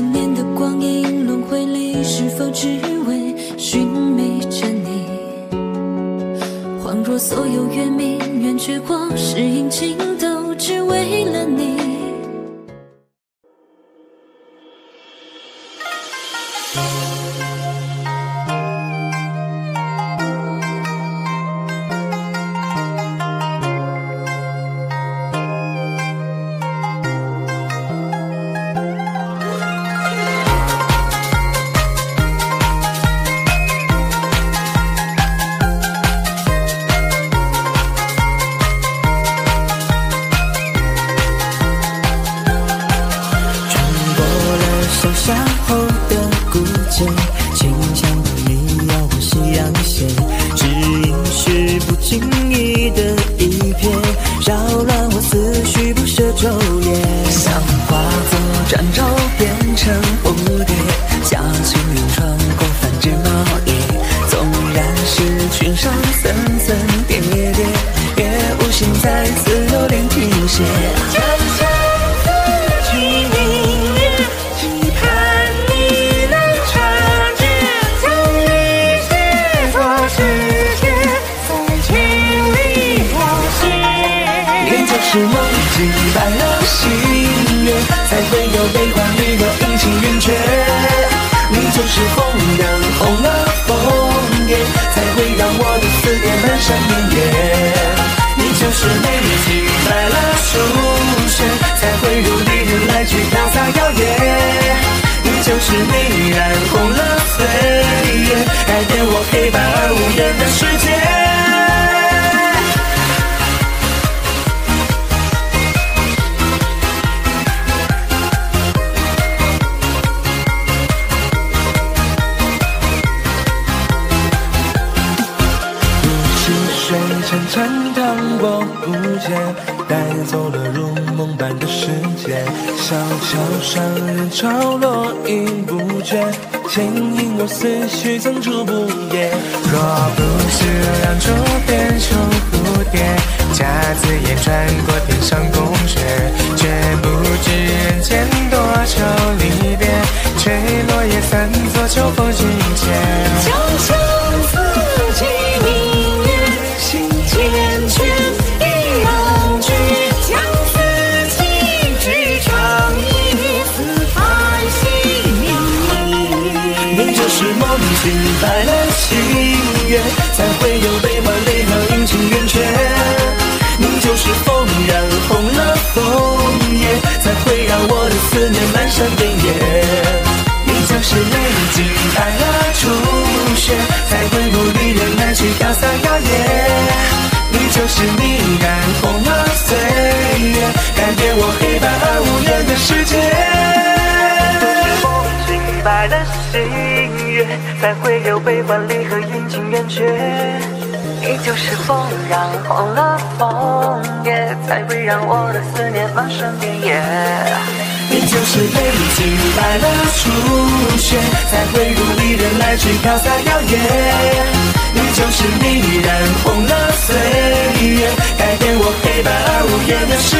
千年的光阴轮回里，是否只为寻觅着你？恍若所有月明圆缺光，是阴晴都只为了你。 夏后的古街，清香的你要我夕阳斜，只因是不经意的一瞥，扰乱我思绪不舍昼夜。像化作转轴变成蝴蝶，下青云穿过繁枝茂叶，纵然是群山层层叠叠，也无心在此留恋停歇。是梦击败了心愿，才会有悲欢离合阴晴圆缺。你就是风让红了枫叶，才会让我的思念漫山遍野。你就是美丽击败了初雪，才会有离人来去飘洒摇曳。你就是你染红了岁月，改变我黑白而无言的世界。 沉沉荡我不见，带走了如梦般的世界。小桥上人潮落影不绝，牵引我思绪层出不厌。若不是让竹变成蝴蝶，夹子也穿过天上宫阙，却不知人间多少离别，吹落叶散作秋风境界。 就像自己明月心缱绻，一让去将自己织成一丝繁星明灭。 你就是梦击败了心愿，才会有悲欢离合阴晴圆缺。你就是风染红了枫叶，才会让我的思念漫山遍野。你就是泪击败了初雪，才会有离人来去飘洒摇曳。你就是你染红了岁月，改变我黑白而无言的世界。 风击败了心月，才会有悲欢离合阴晴圆缺。你就是风染红了枫叶，才会让我的思念漫山遍野。 你就是泪击败了初雪，才会有离人来去飘洒摇曳。你就是你染红了岁月，改变我黑白而无言的世